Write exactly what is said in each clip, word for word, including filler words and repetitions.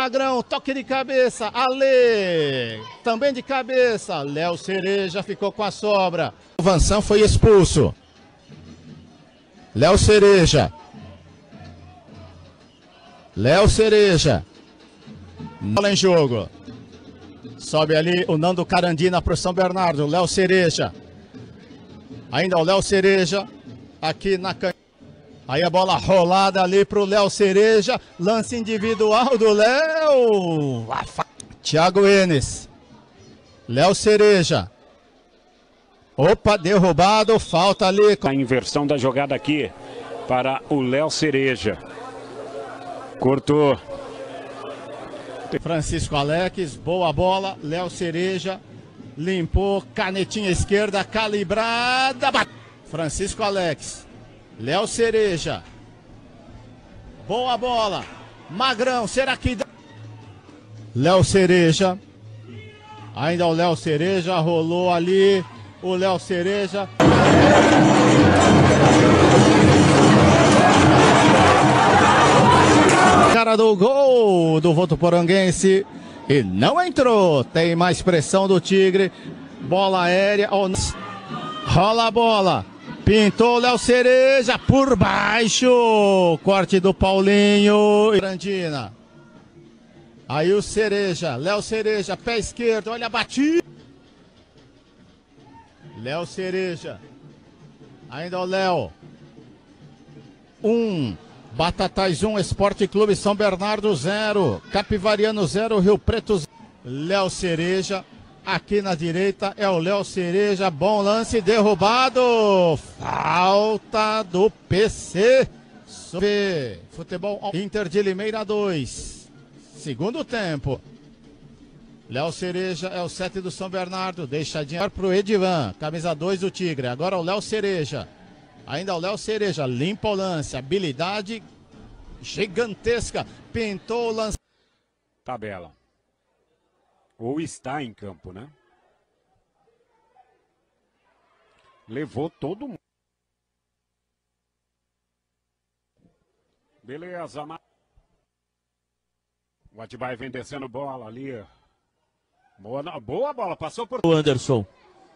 Magrão, toque de cabeça, Ale, também de cabeça, Léo Cereja ficou com a sobra. O Vansan foi expulso. Léo Cereja. Léo Cereja. Bola em jogo. Sobe ali o Nando Carandina para o São Bernardo. Léo Cereja. Ainda o Léo Cereja. Aqui na canhota. Aí a bola rolada ali para o Léo Cereja. Lance individual do Léo. Thiago Enes. Léo Cereja. Opa, derrubado. Falta ali. A inversão da jogada aqui para o Léo Cereja. Cortou. Francisco Alex, boa bola, Léo Cereja, limpou, canetinha esquerda, calibrada, bate. Francisco Alex, Léo Cereja, boa bola, Magrão, será que dá? Léo Cereja, ainda o Léo Cereja, rolou ali, o Léo Cereja. Cara do gol do Votuporanguense e não entrou. Tem mais pressão do Tigre. Bola aérea. Oh, rola a bola. Pintou Léo Cereja por baixo. Corte do Paulinho. Brandina. Aí o Cereja. Léo Cereja, pé esquerdo. Olha a batida. Léo Cereja. Ainda o Léo. Um. Batatais um, Esporte Clube São Bernardo zero, Capivariano zero, Rio Preto zero. Léo Cereja, aqui na direita é o Léo Cereja, bom lance, derrubado, falta do P C. Futebol Inter de Limeira dois, segundo tempo. Léo Cereja é o sete do São Bernardo, deixadinha para o Edivan, camisa dois do Tigre, agora o Léo Cereja. Ainda o Léo Cereja, limpa o lance, habilidade gigantesca, pintou o lance. Tabela. Ou está em campo, né? Levou todo mundo. Beleza, mas... O Atibaia vem descendo bola ali. Boa, boa bola, passou por... O Anderson.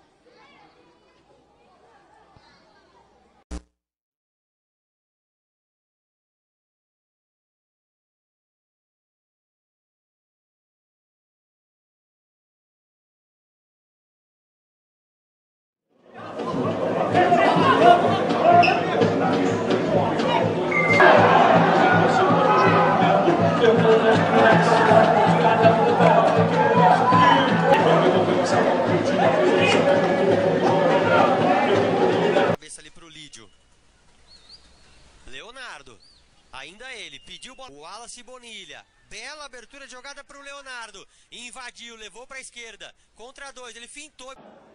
Cabeça ali pro Lídio. Leonardo. Ainda ele. Pediu bola. O Wallace Bonilha. Bela abertura de jogada pro Leonardo. Invadiu, levou pra esquerda. Contra dois. Ele fintou.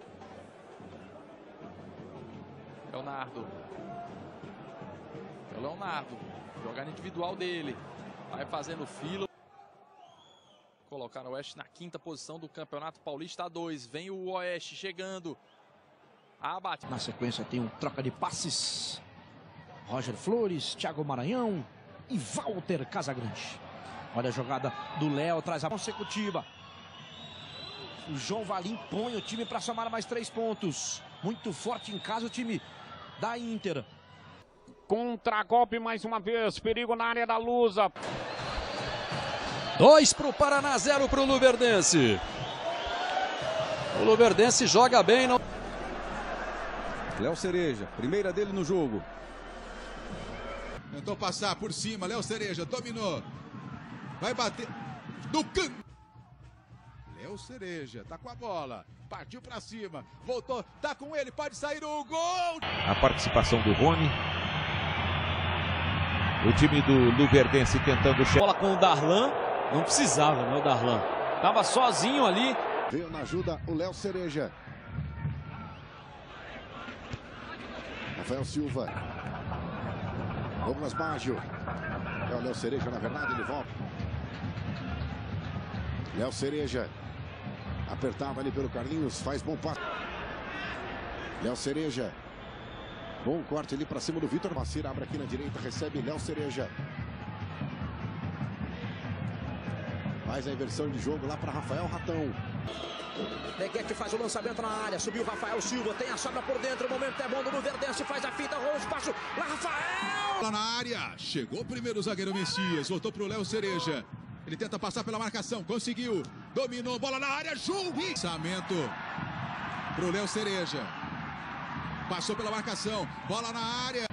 Leonardo. É o Leonardo. Jogada individual dele. Vai fazendo fila. Colocar o Oeste na quinta posição do Campeonato Paulista dois. Vem o Oeste chegando. Abate. Na sequência tem um troca de passes. Roger Flores, Thiago Maranhão e Walter Casagrande. Olha a jogada do Léo, traz a consecutiva. O João Valim põe o time para somar mais três pontos. Muito forte em casa o time da Inter. Contra-golpe mais uma vez, perigo na área da Lusa. Dois para o Paraná, zero para o Luverdense. O Luverdense joga bem. Não... Léo Cereja, primeira dele no jogo. Tentou passar por cima, Léo Cereja, dominou. Vai bater do canto. Léo Cereja, tá com a bola. Partiu pra cima, voltou, tá com ele, pode sair o gol. A participação do Rony. O time do Luverdense tentando... Bola com o Darlan. Não precisava, né, o Darlan. Tava sozinho ali. Veio na ajuda o Léo Cereja. Rafael Silva. Douglas Baggio. É o Léo Cereja, na verdade, ele volta. Léo Cereja. Apertado ali pelo Carlinhos, faz bom passe. Léo Cereja. Bom corte ali para cima do Vitor Macira, abre aqui na direita, recebe Léo Cereja. Faz a inversão de jogo lá para Rafael Ratão. Neguete faz o lançamento na área, subiu Rafael Silva, tem a sobra por dentro, o momento é bom do Luverdense, faz a fita, rola o espaço, lá Rafael! Lá na área, chegou primeiro o zagueiro Messias, voltou pro Léo Cereja. Ele tenta passar pela marcação, conseguiu, dominou, bola na área, João Lançamento pro Léo Cereja. Passou pela marcação, bola na área.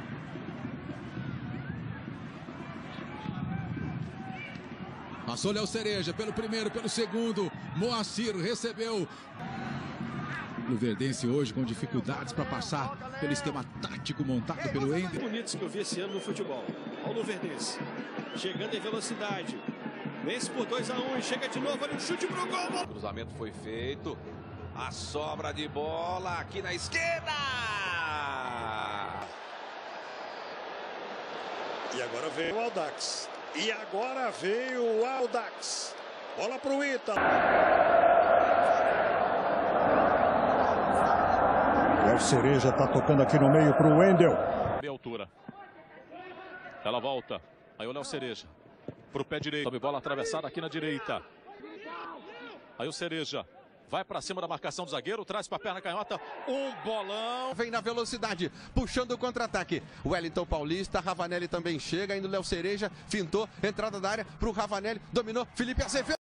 Passou Léo Cereja pelo primeiro, pelo segundo. Moacir recebeu. Luverdense hoje com dificuldades para passar pelo esquema tático montado pelo Ender. Bonitos que eu vi esse ano no futebol. Olha o Luverdense chegando em velocidade. Vence por dois a um e chega de novo ali o chute pro gol. O cruzamento foi feito. A sobra de bola aqui na esquerda. E agora veio o Audax. E agora veio o Audax. Bola pro Ita. Léo Cereja tá tocando aqui no meio pro Wendel. Meia altura. Ela volta. Aí o Léo Cereja. Pro pé direito. Sobe bola atravessada aqui na direita. Aí o Cereja. Vai para cima da marcação do zagueiro, traz para a perna canhota, um bolão. Vem na velocidade, puxando o contra-ataque. Wellington Paulista, Ravanelli também chega, indo Léo Cereja, fintou, entrada da área para o Ravanelli, dominou, Felipe Azevedo.